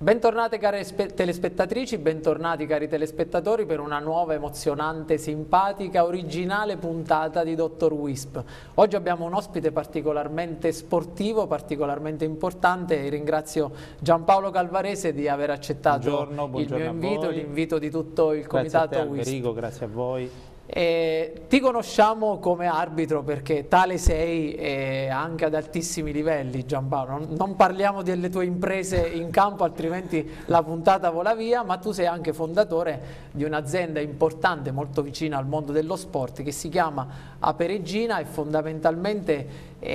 Bentornate care telespettatrici, bentornati cari telespettatori per una nuova, emozionante, simpatica, originale puntata di Dottor Wisp. Oggi abbiamo un ospite particolarmente sportivo, particolarmente importante e ringrazio Giampaolo Calvarese di aver accettato il mio invito, l'invito di tutto il comitato Wisp. Grazie a te Alberico, grazie a voi. Ti conosciamo come arbitro perché tale sei anche ad altissimi livelli, Giampaolo. Non parliamo delle tue imprese in campo, altrimenti la puntata vola via, ma tu sei anche fondatore di un'azienda importante, molto vicina al mondo dello sport, che si chiama Aperegina e fondamentalmente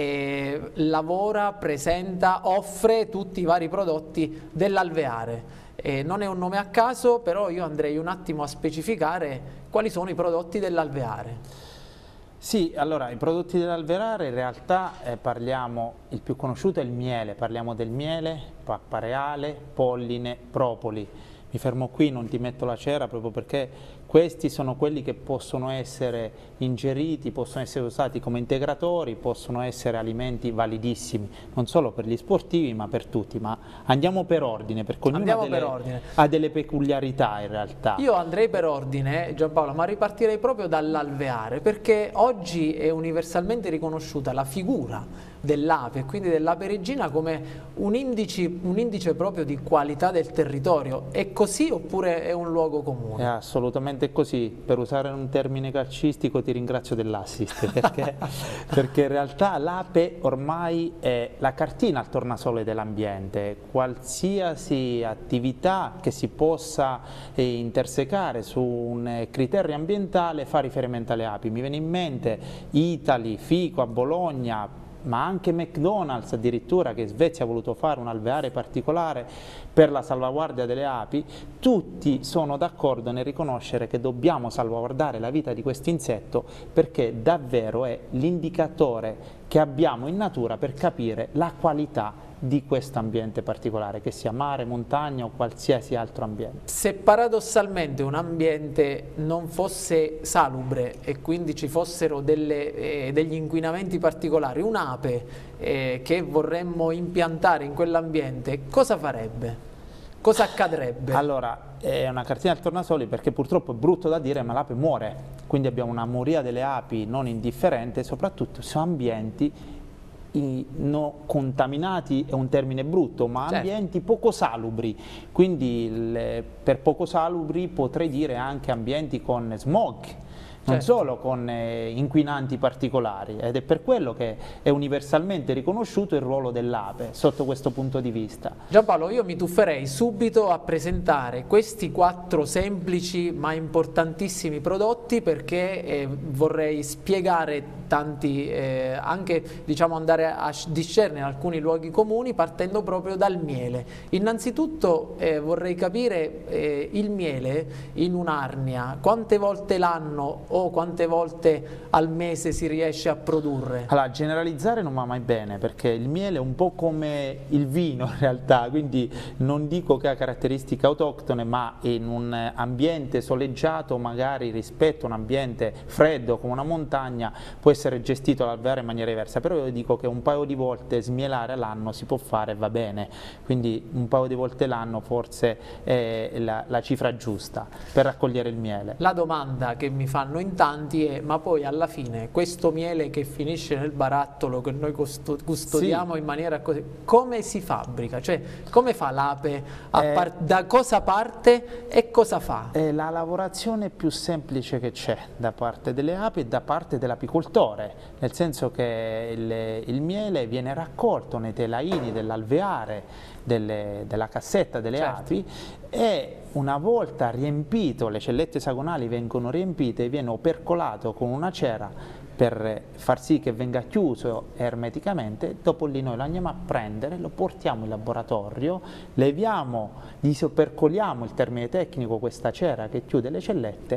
lavora, presenta, offre tutti i vari prodotti dell'alveare. Non è un nome a caso, però io andrei un attimo a specificare quali sono i prodotti dell'alveare. Sì, allora i prodotti dell'alveare in realtà parliamo, il più conosciuto è il miele, parliamo del miele, pappa reale, polline, propoli. Mi fermo qui, non ti metto la cera proprio perché questi sono quelli che possono essere ingeriti, possono essere usati come integratori, possono essere alimenti validissimi, non solo per gli sportivi ma per tutti. Ma andiamo per ordine, perché ognuno ha delle peculiarità in realtà. Io andrei per ordine, Giampaolo, ma ripartirei proprio dall'alveare, perché oggi è universalmente riconosciuta la figura dell'ape e quindi dell'aperegina come un indice proprio di qualità del territorio. È così oppure è un luogo comune? È assolutamente così. Per usare un termine calcistico ti ringrazio dell'assist perché in realtà l'ape ormai è la cartina al tornasole dell'ambiente. Qualsiasi attività che si possa intersecare su un criterio ambientale fa riferimento alle api. Mi viene in mente Italy, Fico a Bologna, ma anche McDonald's addirittura, che in Svezia ha voluto fare un alveare particolare per la salvaguardia delle api. Tutti sono d'accordo nel riconoscere che dobbiamo salvaguardare la vita di questo insetto perché davvero è l'indicatore che abbiamo in natura per capire la qualità di questo ambiente particolare, che sia mare, montagna o qualsiasi altro ambiente. Se paradossalmente un ambiente non fosse salubre e quindi ci fossero degli inquinamenti particolari, un'ape che vorremmo impiantare in quell'ambiente, cosa farebbe? Cosa accadrebbe? Allora, è una cartina al tornasole perché purtroppo è brutto da dire, ma l'ape muore, quindi abbiamo una moria delle api non indifferente, soprattutto su ambienti no contaminati, è un termine brutto, ma certo, ambienti poco salubri, quindi per poco salubri potrei dire anche ambienti con smog, non certo, solo con inquinanti particolari, ed è per quello che è universalmente riconosciuto il ruolo dell'ape sotto questo punto di vista. Giampaolo, io mi tufferei subito a presentare questi 4 semplici ma importantissimi prodotti perché vorrei spiegare tanti, anche diciamo andare a discernere alcuni luoghi comuni partendo proprio dal miele. Innanzitutto vorrei capire il miele in un'arnia, quante volte l'anno o quante volte al mese si riesce a produrre? Allora, generalizzare non va mai bene perché il miele è un po' come il vino in realtà, quindi non dico che ha caratteristiche autoctone, ma in un ambiente soleggiato magari rispetto a un ambiente freddo come una montagna può essere gestito l'alveare in maniera diversa, però io dico che un paio di volte smielare all'anno si può fare e va bene, quindi un paio di volte l'anno forse è la cifra giusta per raccogliere il miele. La domanda che mi fanno in tanti è: ma poi alla fine questo miele che finisce nel barattolo che noi custodiamo, sì, in maniera così, come si fabbrica? Cioè come fa l'ape? Da cosa parte e cosa fa? È la lavorazione più semplice che c'è da parte delle api e da parte dell'apicoltore, nel senso che il miele viene raccolto nei telaini dell'alveare, della cassetta delle certo, api, e una volta riempito, le cellette esagonali vengono riempite e viene opercolato con una cera per far sì che venga chiuso ermeticamente. Dopo lì noi lo andiamo a prendere, lo portiamo in laboratorio, leviamo, disopercoliamo, il termine tecnico, questa cera che chiude le cellette,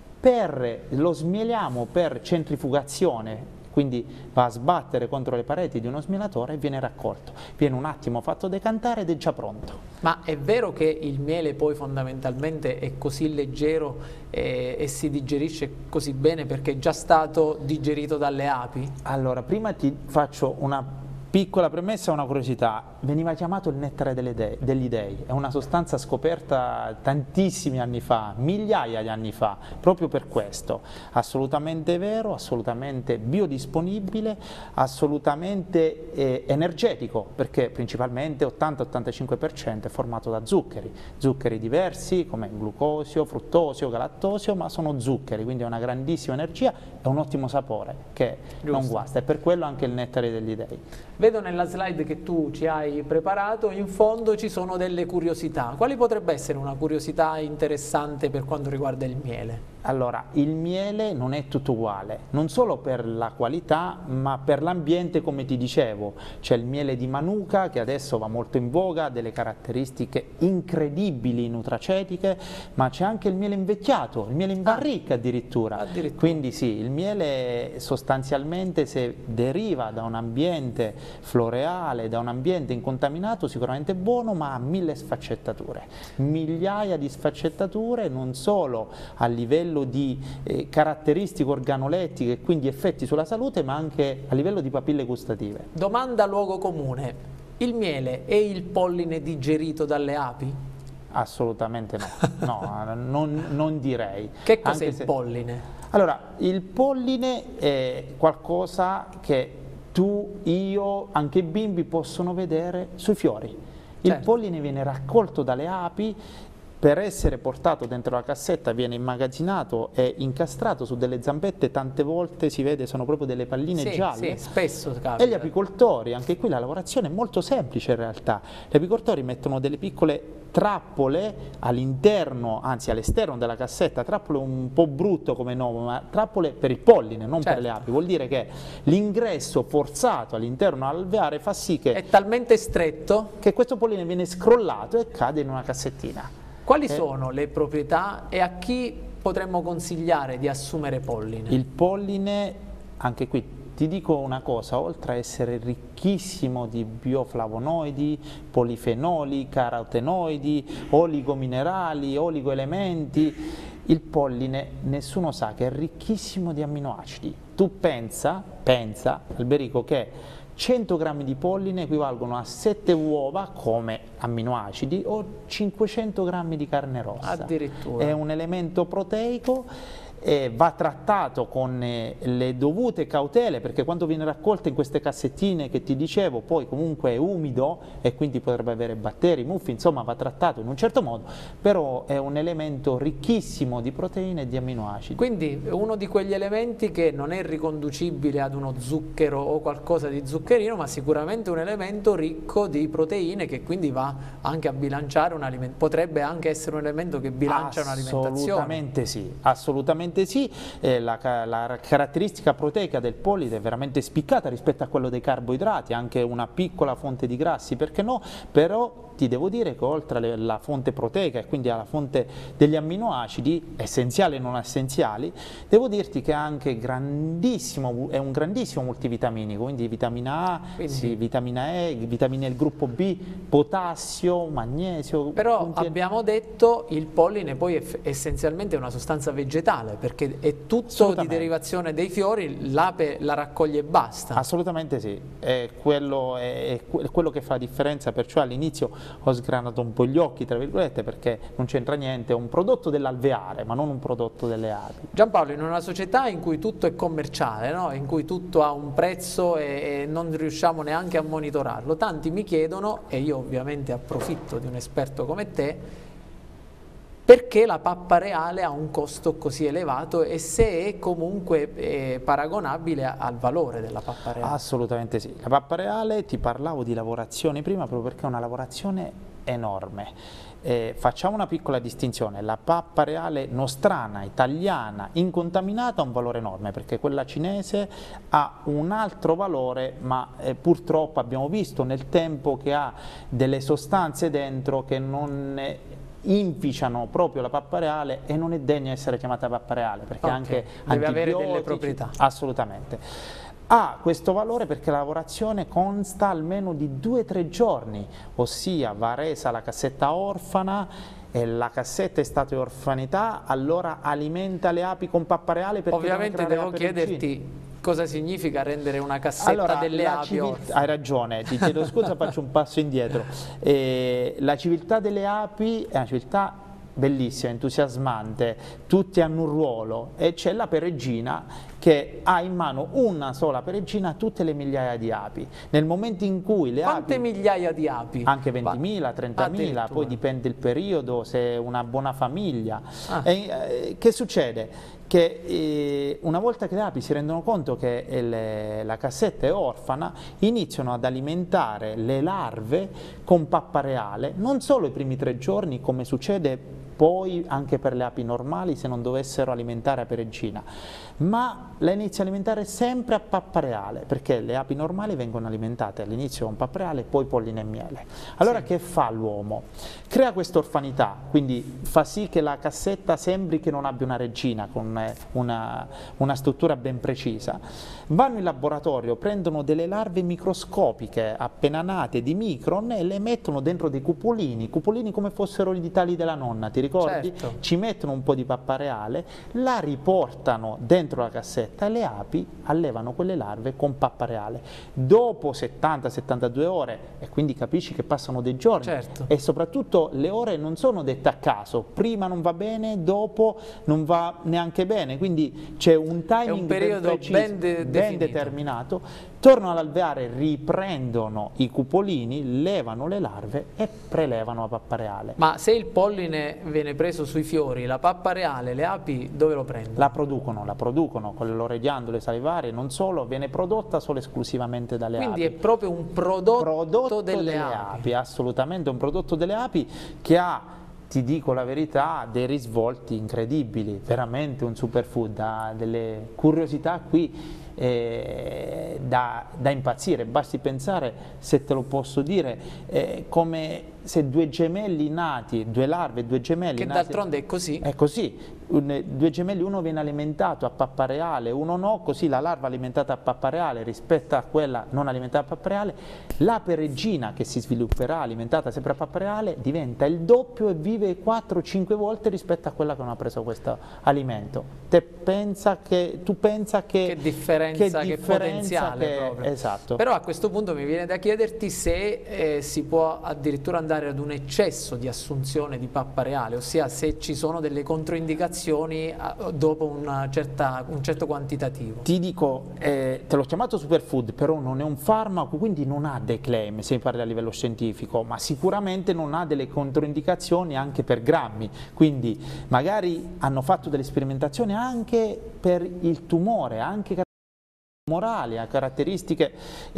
lo smieliamo per centrifugazione, quindi va a sbattere contro le pareti di uno smielatore e viene raccolto. Viene un attimo fatto decantare ed è già pronto. Ma è vero che il miele poi fondamentalmente è così leggero e si digerisce così bene perché è già stato digerito dalle api? Allora, prima ti faccio una Piccola premessa, una curiosità, veniva chiamato il nettare degli dei, è una sostanza scoperta tantissimi anni fa, migliaia di anni fa, proprio per questo, assolutamente vero, assolutamente biodisponibile, assolutamente energetico, perché principalmente 80-85% è formato da zuccheri diversi come glucosio, fruttosio, galattosio, ma sono zuccheri, quindi è una grandissima energia e un ottimo sapore che non guasta, e per quello anche il nettare degli dei. Vedo nella slide che tu ci hai preparato, in fondo ci sono delle curiosità. Quali potrebbe essere una curiosità interessante per quanto riguarda il miele? Allora, il miele non è tutto uguale, non solo per la qualità, ma per l'ambiente, come ti dicevo. C'è il miele di Manuka, che adesso va molto in voga, ha delle caratteristiche incredibili nutracetiche, ma c'è anche il miele invecchiato, il miele in barrica addirittura. Quindi sì, il miele sostanzialmente, se deriva da un ambiente floreale, da un ambiente incontaminato, sicuramente è buono, ma ha 1000 sfaccettature, migliaia di sfaccettature, non solo a livello di caratteristiche organolettiche e quindi effetti sulla salute, ma anche a livello di papille gustative. Domanda luogo comune: il miele è il polline digerito dalle api? Assolutamente no, non direi. Che cos'è il polline? Allora, il polline è qualcosa che tu, io, anche i bimbi possono vedere sui fiori. Il polline viene raccolto dalle api, per essere portato dentro la cassetta viene immagazzinato e incastrato su delle zampette, tante volte si vede sono proprio delle palline gialle. Sì, spesso capita. E gli apicoltori, anche qui la lavorazione è molto semplice in realtà, gli apicoltori mettono delle piccole trappole all'interno, anzi all'esterno della cassetta, trappole un po' brutto come nome, ma trappole per il polline, non per le api. Vuol dire che l'ingresso forzato all'interno alveare fa sì che è talmente stretto che questo polline viene scrollato e cade in una cassettina. Quali sono le proprietà e a chi potremmo consigliare di assumere polline? Il polline, anche qui ti dico una cosa, oltre a essere ricchissimo di bioflavonoidi, polifenoli, carotenoidi, oligominerali, oligoelementi, il polline nessuno sa che è ricchissimo di amminoacidi. Tu pensa Alberico, che 100 grammi di polline equivalgono a 7 uova come amminoacidi o 500 grammi di carne rossa. Addirittura. È un elemento proteico e va trattato con le dovute cautele, perché quando viene raccolto in queste cassettine che ti dicevo poi comunque è umido e quindi potrebbe avere batteri, muffi, insomma va trattato in un certo modo, però è un elemento ricchissimo di proteine e di amminoacidi. Quindi è uno di quegli elementi che non è riconducibile ad uno zucchero o qualcosa di zuccherino, ma sicuramente un elemento ricco di proteine che quindi va anche a bilanciare un'alimentazione, potrebbe anche essere un elemento che bilancia un'alimentazione. Assolutamente sì, assolutamente sì, la caratteristica proteica del polline è veramente spiccata rispetto a quello dei carboidrati, anche una piccola fonte di grassi, perché no? Però ti devo dire che oltre alla fonte proteica e quindi alla fonte degli amminoacidi, essenziali e non essenziali, devo dirti che è anche è un grandissimo multivitaminico, quindi vitamina A, vitamina E, vitamine del gruppo B, potassio, magnesio. Però abbiamo detto il polline poi è essenzialmente una sostanza vegetale, perché è tutto di derivazione dei fiori, l'ape la raccoglie e basta. Assolutamente sì, è quello che fa la differenza, perciò all'inizio ho sgranato un po' gli occhi, tra virgolette, perché non c'entra niente, è un prodotto dell'alveare, ma non un prodotto delle api. Giampaolo, in una società in cui tutto è commerciale, no? In cui tutto ha un prezzo e non riusciamo neanche a monitorarlo, tanti mi chiedono, e io ovviamente approfitto di un esperto come te, perché la pappa reale ha un costo così elevato e se è comunque paragonabile al valore della pappa reale. Assolutamente sì, la pappa reale, ti parlavo di lavorazione prima proprio perché è una lavorazione enorme. Facciamo una piccola distinzione: la pappa reale nostrana, italiana, incontaminata ha un valore enorme, perché quella cinese ha un altro valore, ma purtroppo abbiamo visto nel tempo che ha delle sostanze dentro che non inficiano proprio la pappa reale e non è degna di essere chiamata pappa reale, perché anche deve avere delle proprietà. Assolutamente. Ha questo valore perché la lavorazione consta almeno di 2-3 giorni, ossia va resa la cassetta orfana e la cassetta è stata in orfanità, allora alimenta le api con pappa reale. Ovviamente devo chiederti cosa significa rendere una cassetta delle api orfane? Hai ragione, ti chiedo scusa, faccio un passo indietro. La civiltà delle api è una civiltà bellissima, entusiasmante, tutti hanno un ruolo e c'è l'ape regina che ha in mano una sola ape regina a tutte le migliaia di api. Nel momento in cui le Quante migliaia di api? Anche 20.000, 30.000, poi dipende il periodo, se è una buona famiglia. Che succede? Che una volta che le api si rendono conto che la cassetta è orfana, iniziano ad alimentare le larve con pappa reale, non solo i primi 3 giorni come succede poi anche per le api normali se non dovessero alimentare ape regina, ma la inizia a alimentare sempre a pappa reale, perché le api normali vengono alimentate all'inizio con pappa reale e poi polline e miele. Allora che fa l'uomo? Crea questa orfanità, quindi fa sì che la cassetta sembri che non abbia una regina con una struttura ben precisa. Vanno in laboratorio, prendono delle larve microscopiche appena nate di micron e le mettono dentro dei cupolini come fossero gli tali della nonna, ti ricordi? Certo. Ci mettono un po' di pappa reale, la riportano dentro la cassetta e le api allevano quelle larve con pappa reale. Dopo 70-72 ore, e quindi capisci che passano dei giorni, certo, e soprattutto le ore non sono dette a caso, prima non va bene, dopo non va neanche bene, quindi c'è un timing, è un periodo ben determinato. Tornano all'alveare, riprendono i cupolini, levano le larve e prelevano la pappa reale. Ma se il polline viene preso sui fiori, la pappa reale, le api dove lo prendono? La producono con le loro ghiandole salivarie, non solo, viene prodotta solo esclusivamente dalle api. Quindi è proprio un prodotto delle api. Assolutamente, un prodotto delle api che ha, ti dico la verità, dei risvolti incredibili, veramente un superfood, ha delle curiosità qui da impazzire. Basti pensare, se te lo posso dire, come se 2 gemelli nati, 2 larve, 2 gemelli che nati, d'altronde è così. è così, 2 gemelli, uno viene alimentato a pappa reale, uno no, così la larva alimentata a pappa reale rispetto a quella non alimentata a pappa reale, l'ape regina che si svilupperà alimentata sempre a pappa reale diventa il doppio e vive 4-5 volte rispetto a quella che non ha preso questo alimento. Tu pensa che che potenziale proprio. Esatto. Però a questo punto mi viene da chiederti se si può addirittura andare ad un eccesso di assunzione di pappa reale, ossia se ci sono delle controindicazioni dopo un certo quantitativo. Ti dico, te l'ho chiamato superfood, però non è un farmaco, quindi non ha dei claim se parli a livello scientifico, ma sicuramente non ha delle controindicazioni anche per grammi, quindi magari hanno fatto delle sperimentazioni anche per il tumore, anche morali, a caratteristiche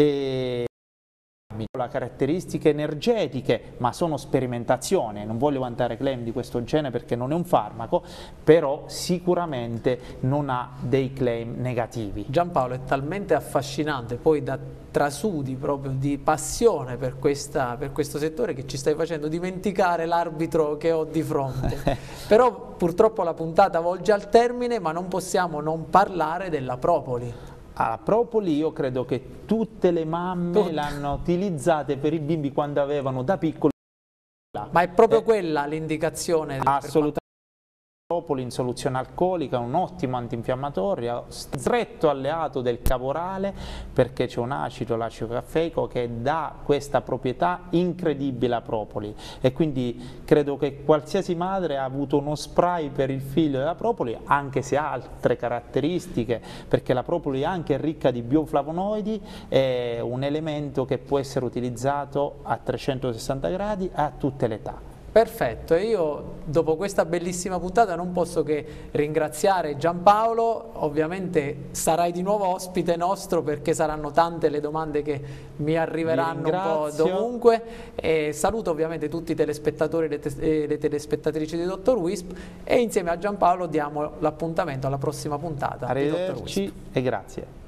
caratteristiche energetiche, ma sono sperimentazioni, non voglio vantare claim di questo genere perché non è un farmaco, però sicuramente non ha dei claim negativi. Giampaolo, è talmente affascinante, poi da trasudi proprio di passione per questo settore, che ci stai facendo dimenticare l'arbitro che ho di fronte. Però purtroppo la puntata volge al termine, ma non possiamo non parlare della propoli. La propoli io credo che tutte le mamme l'hanno utilizzate per i bimbi quando avevano da piccoli. Ma è proprio quella l'indicazione? Assolutamente. La propoli in soluzione alcolica, un ottimo antinfiammatorio, stretto alleato del cavorale, perché c'è un acido, l'acido caffeico, che dà questa proprietà incredibile alla propoli, e quindi credo che qualsiasi madre ha avuto uno spray per il figlio della propoli, anche se ha altre caratteristiche, perché la propoli è anche ricca di bioflavonoidi, è un elemento che può essere utilizzato a 360 gradi a tutte le età. Perfetto, e io dopo questa bellissima puntata non posso che ringraziare Giampaolo. Ovviamente sarai di nuovo ospite nostro, perché saranno tante le domande che mi arriveranno un po' dovunque, e saluto ovviamente tutti i telespettatori e le telespettatrici di Dottor Wisp, e insieme a Giampaolo diamo l'appuntamento alla prossima puntata di Dottor Wisp. Arrivederci e grazie.